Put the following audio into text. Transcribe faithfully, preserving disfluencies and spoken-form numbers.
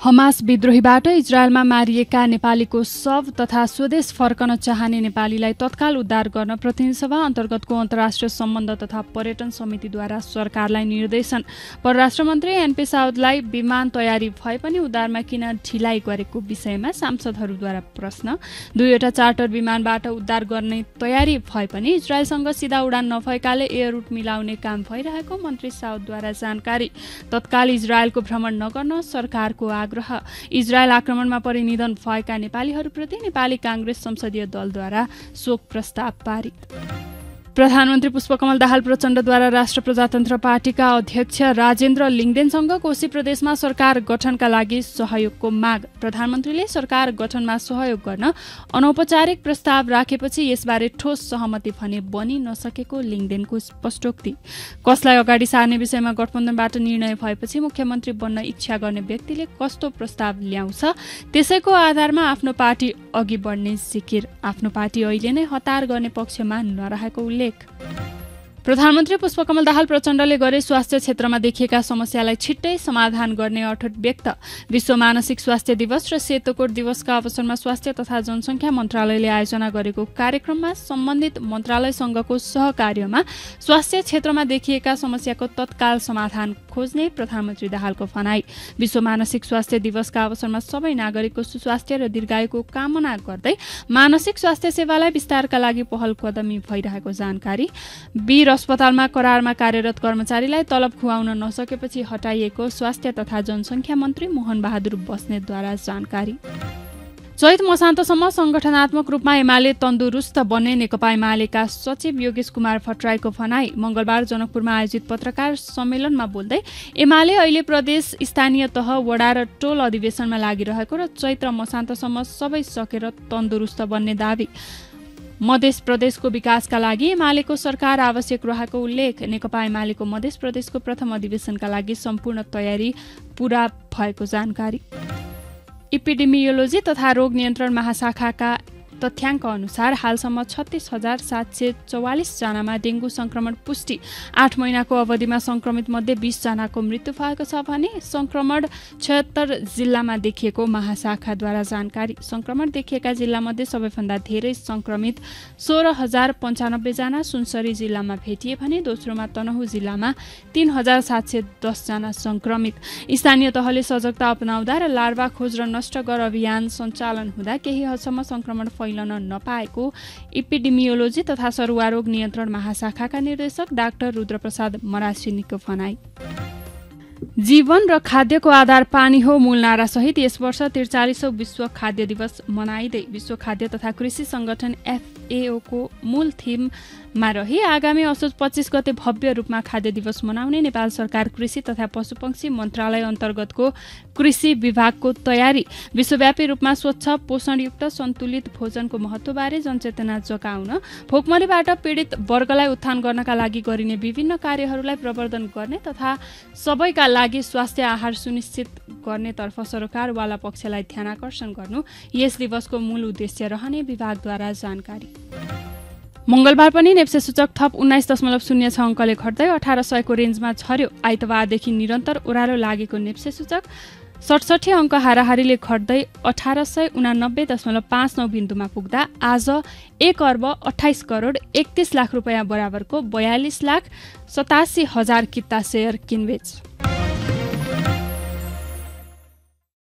Hamas विद्रोहीबाट इजरायलमा मारिएका नेपालीको शव तथा स्वदेश फर्कन चाहने नेपालीलाई तत्काल उद्धार गर्न प्रतिनिधि सभा अन्तर्गतको अन्तर्राष्ट्रिय सम्बन्ध तथा पर्यटन समितिद्वारा सरकारलाई निर्देशन। परराष्ट्र मन्त्री एनपी साउदलाई विमान तयारी भए पनि उद्धारमा किन ढिलाइ गरेको विषयमा सांसदहरूद्वारा प्रश्न। दुईवटा चार्टर विमानबाट उद्धार गर्ने तयारी भए पनि इजरायलसँग सिधा उडान नभएकाले एयर रुट मिलाउने काम भइरहेको मन्त्री साउदद्वारा जानकारी। तत्काल इजरायलको भ्रमण नगर्न सरकारको आग्रह। इजरायल आक्रमणमा परि निधन भएका नेपालीहरूप्रति नेपाली कांग्रेस संसदीय दलद्वारा शोक प्रस्ताव पारित। प्रधानमन्त्री पुष्पकमल दाहाल प्रचण्डद्वारा राष्ट्र प्रजातन्त्र पार्टीका अध्यक्ष राजेन्द्र लिङ्गदेनसँग कोशी प्रदेशमा सरकार गठनका लागि सहयोगको माग। प्रधानमन्त्रीले सरकार गठनमा सहयोग गर्न अनौपचारिक प्रस्ताव राखेपछि यसबारे ठोस सहमति भने बनि नसकेको लिङ्गदेनको स्पष्टोक्ति। कसलाई अगाडि सार्ने विषयमा गठबन्धनबाट निर्णय भएपछि मुख्यमन्त्री बन्न इच्छा गर्ने व्यक्तिले कस्तो प्रस्ताव ल्याउँछ त्यसैको आधारमा आफ्नो पार्टी अघि बढ्ने जिकिर। आफ्नो पार्टी अहिले नै हतार गर्ने पक्षमा नरहेको उल्लेख। प्रधानमन्त्री पुष्पकमल दाहाल प्रचण्डले गरे स्वास्थ्य क्षेत्रमा देखिएका समस्यालाई छिट्टै समाधान गर्ने अठोट व्यक्त। विश्व मानसिक स्वास्थ्य दिवस र सेतोकोट दिवसका अवसरमा स्वास्थ्य तथा जनसङ्ख्या मन्त्रालयले आयोजना गरेको कार्यक्रममा सम्बन्धित मन्त्रालयसँगको सहकार्यमा स्वास्थ्य क्षेत्रमा देखिएका समस्याको तत्काल समाधान खोज्ने प्रधानमन्त्री दाहालको भनाई। विश्व मानसिक स्वास्थ्य दिवसका अवसरमा सबै नागरिकको सुस्वास्थ्य र दीर्घायुको कामना गर्दै मानसिक स्वास्थ्य सेवालाई विस्तारका लागि पहल कदमी भइरहेको जानकारी। वीर अस्पतालमा करारमा कार्यरत कर्मचारीलाई तलब खुवाउन नसकेपछि हटाइएको स्वास्थ्य तथा जनसङ्ख्या मन्त्री मोहन बहादुर बस्नेतद्वारा जानकारी। चैत मसान्तसम्म संगठनात्मक रूपमा एमाले तन्दुरुस्त बन्ने नेकपा एमालेका सचिव योगेश कुमार भट्टराईको भनाई। मंगलबार जनकपुरमा आयोजित पत्रकार सम्मेलनमा बोल्दै एमाले अहिले प्रदेश स्थानीय तह वडा र टोल अधिवेशनमा लागिरहेको र चैत र मसान्तसम्म सबै सकेर तन्दुरुस्त बन्ने दावी। मध्य प्रदेशको विकासका लागि एमालेको सरकार आवश्यक रहेको उल्लेख। नेकपा एमालेको मध्य प्रदेशको प्रथम अधिवेशनका लागि सम्पूर्ण तयारी पूरा भएको जानकारी। इपिडेमियोलोजी तथा रोग नियन्त्रण महाशाखाका तथ्याङ्क अनुसार हालसम्म छत्तीस हजार सात सय चौवालिस जनामा डेंगू संक्रमण पुष्टि। आठ महिनाको अवधिमा संक्रमित मध्ये बीस जनाको मृत्यु भएको छ भने संक्रमण छयत्तर जिल्लामा देखिएको महाशाखाद्वारा जानकारी। संक्रमण देखिएका जिल्लामध्ये सबैभन्दा धेरै संक्रमित सोह्र हजार पन्चानब्बे जना सुनसरी जिल्लामा भेटिए भने दोस्रोमा तनहुँ जिल्लामा तीन हजार सात सय दस जना संक्रमित। स्थानीय तहले सजगता अपनाउँदा र लार्वा खोज र नष्ट गर अभियान सञ्चालन हुँदा केही हदसम्म संक्रमण फैलन नपाएको इपिडेमियोलोजी तथा सरुवा रोग नियन्त्रण महाशाखाका निर्देशक डाक्टर रुद्रप्रसाद मरासिनीको भनाई। जीवन र खाद्यको आधार पानी हो मूल नारासहित यस वर्ष त्रिचालिसौं विश्व खाद्य दिवस मनाइँदै विश्व खाद्य तथा कृषि संगठन एफएओ को मूल थीममा रही आगामी असोज पच्चीस गते भव्य रूपमा खाद्य दिवस मनाउने नेपाल सरकार कृषि तथा पशुपक्षी मन्त्रालय अन्तर्गतको कृषि विभागको तयारी। विश्वव्यापी रूपमा स्वच्छ पोषणयुक्त सन्तुलित भोजनको महत्त्वबारे जनचेतना जगाउन भोकमरीबाट पीडित वर्गलाई उत्थान गर्नका लागि गरिने विभिन्न कार्यहरूलाई प्रवर्धन गर्ने तथा सबैका लागि स्वास्थ्य आहार सुनिश्चित गर्नेतर्फ सरकारवाला पक्षलाई ध्यानाकर्षण गर्नु यस दिवसको मूल उद्देश्य रहने विभागद्वारा जानकारी। मंगलबार पनि नेप्से सूचक थप उन्नाइस दशमलव शून्य छ अङ्कले घट्दै अठार सयको रेन्जमा झर्यो। आइतबारदेखि निरन्तर ओह्रालो लागेको नेप्से सूचक सडसठी अङ्क हाराहारीले घट्दै अठार सय उनानब्बे दशमलव पाँच नौ बिन्दुमा पुग्दा आज एक अर्ब अठाइस करोड एकतीस लाख रुपियाँ बराबरको बयालिस लाख सतासी हजार किता सेयर किनबेच